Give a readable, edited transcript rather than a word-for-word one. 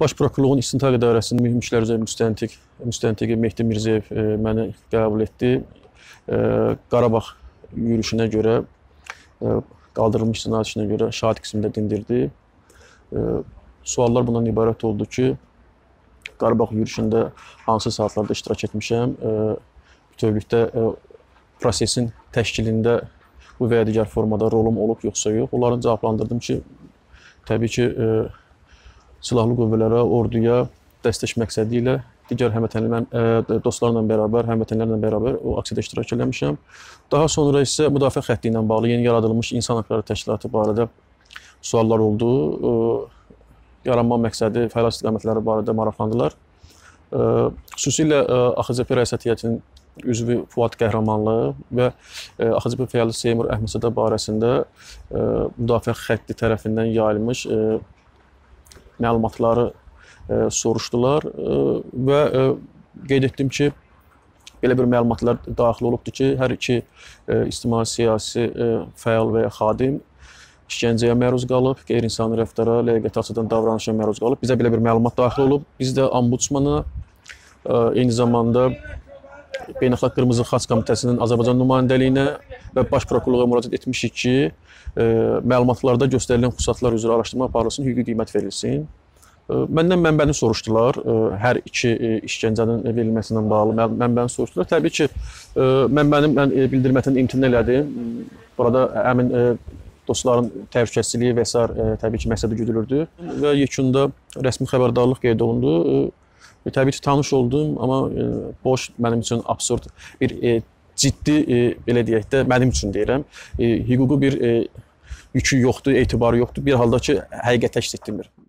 Baş Prokurorluğun İstintaq İdarəsinin Mühüm İşlər üzrə müstəntiqi Mehdi Mirzəyev məni qəbul etdi. Qarabağ yürüşünə görə, qaldırılmış cinayətinə görə şahid qismində dindirdi. Suallar bundan ibarət oldu ki, Qarabağ yürüşündə hansı saatlarda iştirak etmişəm, bütövlükdə prosesin təşkilində bu və ya digər formada rolum olub yoxsa yox. Onların cavablandırdım ki, təbii ki, silahlı qüvvələrə, orduya dəstək məqsədi ilə digər dostlarla bərabər, həmvətənlərlə bərabər o aksiyada iştirak eləmişəm. Daha sonra isə müdafiə xətti ilə bağlı yeni yaradılmış İnsan Haqları Təşkilatı barədə suallar oldu. Yaranma məqsədi, fəaliyyət istiqamətləri barədə maraqlandılar. Xüsusilə AXCP Rəisət Heyətinin üzvü Fuad Qəhrəmanlı və AXCP fəaliyyət Seymur Əhmədsədə barəsində müdafiə xətti tərəfindən yayılmış məlumatları soruşdular və qeyd etdim ki, belə bir məlumatlar daxil olubdur ki, hər iki ictimai-siyasi fəal və ya xadim işgəncəyə məruz qalıb, qeyri-insani rəftara, ləyaqətə açıdan davranışa məruz qalıb. Bizə belə bir məlumat daxil olub. Biz də Ombudsmana, eyni zamanda Beynəlxalq Qırmızı Xaç Komitəsinin Azərbaycan nümayəndəliyinə və Baş Prokurorluğa müraciət etmişik ki, məlumatlarda göstərilən xüsusiyyətlər üzrə araşdırma aparılsın, hüquqi qiymət verilsin. Məndən mənbəni soruşdular, hər iki işgəncənin verilməsi ilə bağlı mənbəni soruşdular. Təbii ki, mən bildirməkdən imtina elədim. Burada həmin dostların təhlükəsizliyi və s. təbii ki, məqsədi güdülürdü və yekunda rəsmi xəbərdarlıq qeyd olundu. Təbii ki, tanış oldum, amma boş, mənim üçün absurd bir ciddi, belə deyək də, mənim üçün deyirəm, hüquqi bir yükü yoxdur, etibarı yoxdur. Bir halda ki, həqiqət əks etdirmir.